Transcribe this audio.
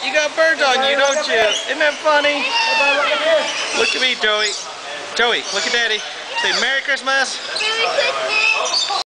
You got birds on you, don't you? Isn't that funny? Look at me, Joey. Joey, look at Daddy. Say Merry Christmas. Merry Christmas.